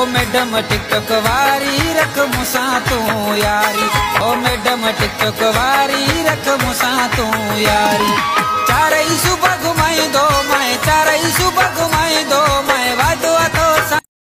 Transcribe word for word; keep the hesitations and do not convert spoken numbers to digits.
ओ madam TikTok वारी रख मूंसां तूं यारी, ओ मैडम टिकटॉक वारी रख मूंसां तूं यारी। चारई सुबह घुमाईंदो मैं चारई सुबह